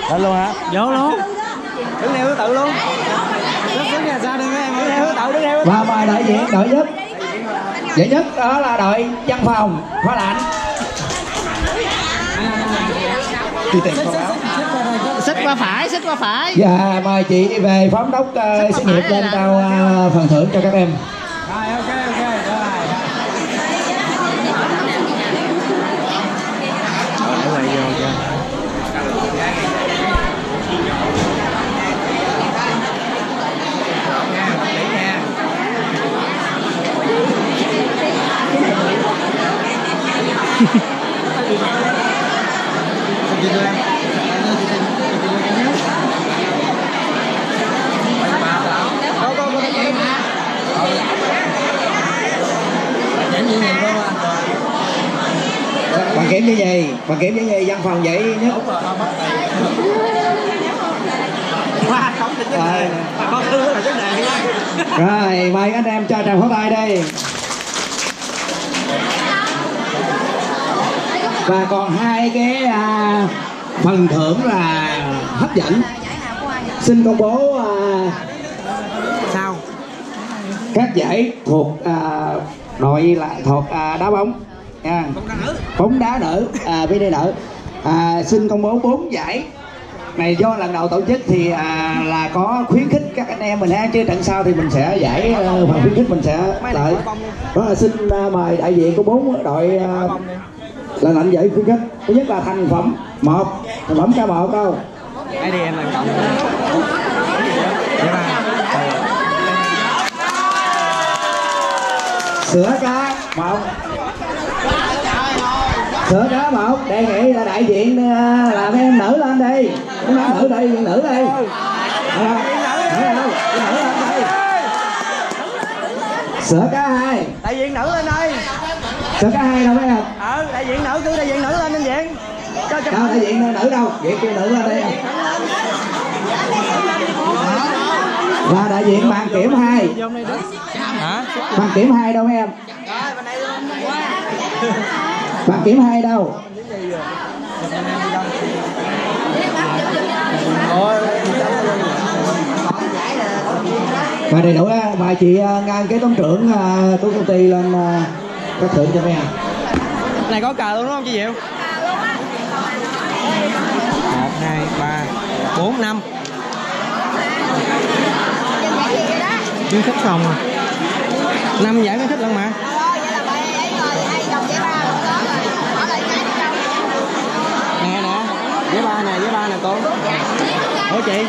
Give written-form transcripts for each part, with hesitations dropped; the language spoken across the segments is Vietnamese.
Lên luôn hả? Vô luôn. Đứng theo thứ tự luôn. Đứng nhà sao đứng em. Đứng theo thứ tự, đứng theo. Và mời đại diện đội nhất. Giải nhất đó là đội văn phòng Khoa Lạnh. Xích qua phải, xích qua phải. Và mời chị về phó giám đốc xí nghiệp lên trao phần thưởng cho các em. Rồi ok rồi. Bạn kiểm như gì? Bạn kiểm như gì? Văn phòng vậy nhất. Rồi mời anh em cho tràng pháo tay đi. Và còn hai cái phần thưởng là hấp dẫn. Xin công bố Sao? các giải thuộc đội là thuộc đá bóng nha. Bóng đá nữ, VD nữ. Xin công bố 4 giải này do lần đầu tổ chức thì là có khuyến khích các anh em mình ha, chứ trận sau thì mình sẽ giải phần khuyến khích mình sẽ đợi. Đó là xin mời đại diện của 4 đội là lãnh giải khuyến khích. Thứ nhất là thành phẩm 1, thành phẩm K1 đâu. Đây đi em là cộng. Sữa cá 1. Sữa cá 1, đề nghị là đại diện là mấy em nữ lên đi. Mấy em nữ đi, nữ đi. Sữa cá 2. Đại diện nữ lên đây. Sữa cá 2 đâu mấy em? Đại diện nữ, cứ đại diện nữ lên anh diện. Đâu đại diện nữ đâu? Vậy kêu nữ lên đây. Và đại diện bàn kiểm 2. Hả? Bàn kiểm 2 đâu mấy em? Bàn kiểm 2 đâu? Và đầy đủ á, mời chị ngang kế toán trưởng của công ty lên các thưởng cho mấy em. Này có cờ luôn đúng không chị Diệu? 1, 2, 3, 4, 5. Khuyến khích không à? 5 giải khuyến khích luôn mà. Nè nè, với ba nè cô. Ủa chị?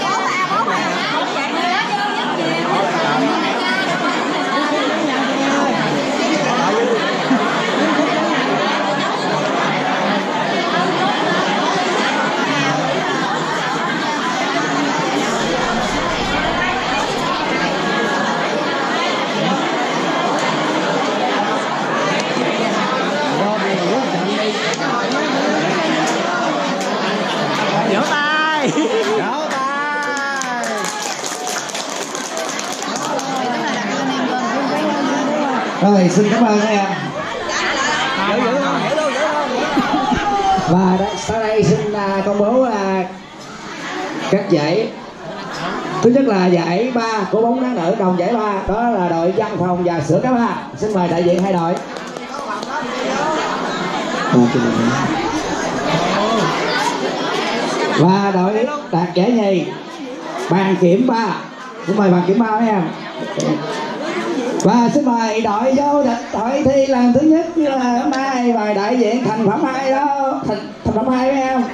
Vỗ tay. Vỗ tay. Rồi xin cảm ơn các em. Và sau đây xin công bố các giải. Thứ nhất là giải 3 của bóng đá nữ, đồng giải 3 đó là đội văn phòng và sữa cá 3. Xin mời đại diện hai đội. Và đội đạt giải nhì bàn kiểm 3. Xin mời bàn kiểm 3 mấy em. Và xin mời đội vô địch đội thi lần thứ nhất như là hôm nay, và đại diện thành phẩm 2 đó, thành phẩm 2 mấy em.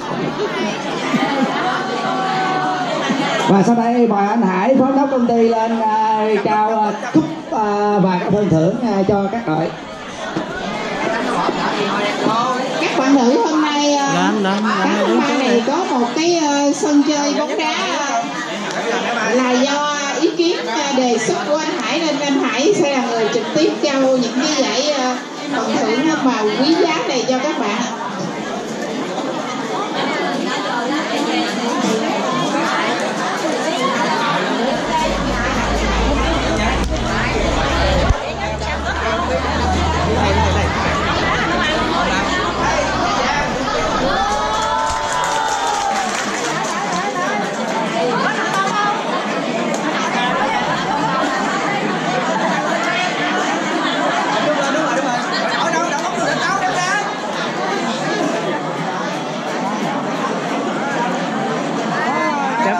Và sau đây mời anh Hải, phó giám đốc công ty lên trao cúp và các phần thưởng cho các đội. Các bạn nữ hôm nay các hôm nay này có một cái sân chơi bóng đá là do ý kiến đề xuất của anh Hải, nên anh Hải sẽ là người trực tiếp trao những cái giải phần thưởng mà quý giá này cho các bạn.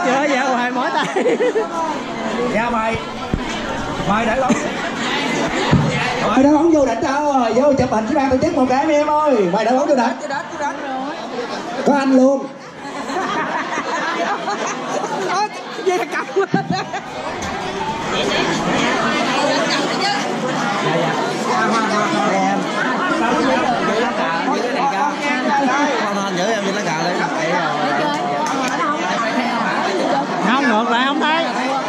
chưa? Dạ hoài mỏi tay. Dạ mày để lắm. Mày đá bóng vô đỉnh đâu rồi, vô chụp hình với ban tổ chức một cái em ơi. Mày đá bóng vô đỉnh. Có anh luôn. Vậy là cặp lên. Không ngược lại không thấy.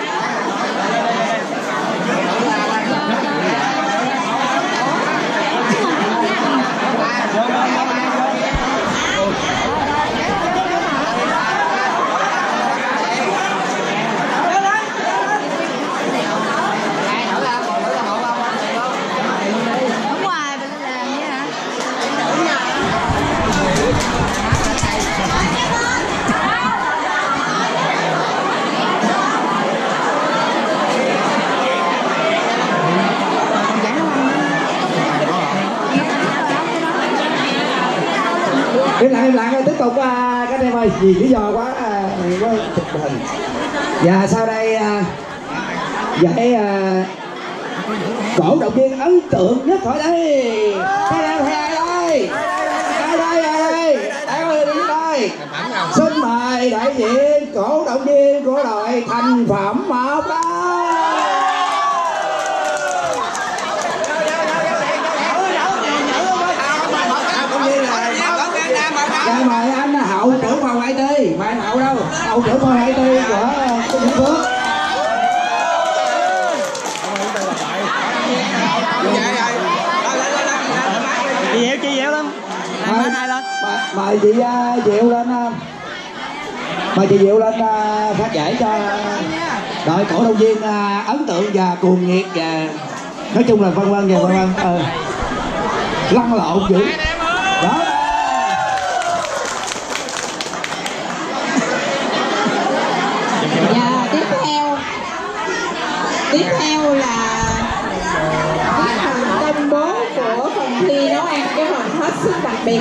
Im lặng tiếp tục các em ơi, vì lý do quá chụp hình. Và sau đây giải cổ động viên ấn tượng nhất khỏi đây. Các em thấy ai đây? Ai đây? Xin mời đại diện cổ động viên của đội Thành Phẩm 1 đó. Dạ mời anh Hậu trưởng phòng IT. Mà anh Hậu đâu? Hậu trưởng phòng IT của Vĩnh Phước. Chị Diệu lên. Mời chị Diệu lên. Mời chị Diệu lên phát giải cho đội cổ động viên ấn tượng và cuồng nhiệt và nói chung là vân vân. Lăn lộn dữ. Đó. Và tiếp theo là cái phần công bố của phần thi nấu ăn, cái phần hết sức đặc biệt.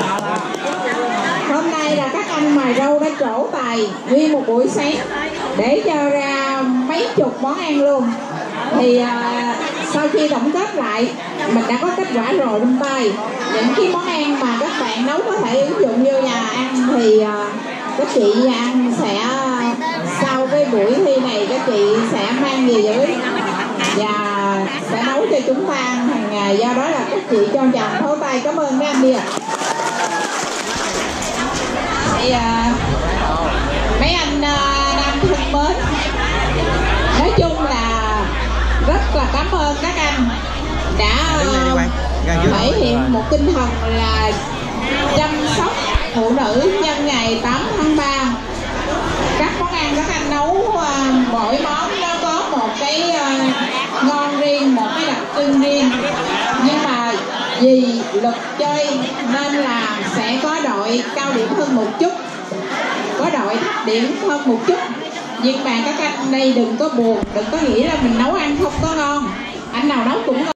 Hôm nay là các anh mài râu đã trổ tài nguyên một buổi sáng để cho ra mấy chục món ăn luôn. Thì sau khi tổng kết lại mình đã có kết quả rồi trong tay. Những cái món ăn mà các bạn nấu có thể ứng dụng vô nhà ăn thì các chị ăn sẽ sau cái buổi thi này các chị sẽ mang về dưới và sẽ nấu cho chúng ta ăn hàng ngày. Do đó là các chị cho chàng thấu tay cảm ơn các anh đi ạ. Thì mấy anh nam thân mến, nói chung là rất là cảm ơn các anh đã thể hiện một tinh thần là chăm sóc phụ nữ nhân ngày 8 tháng 3. Các món ăn các anh nấu mỗi món nó có một cái ngon riêng, một cái đặc trưng riêng, nhưng mà vì luật chơi nên là sẽ có đội cao điểm hơn một chút, có đội thấp điểm hơn một chút. Nhưng mà các anh đây đừng có buồn, đừng có nghĩ là mình nấu ăn không có ngon, anh nào nấu cũng ngon.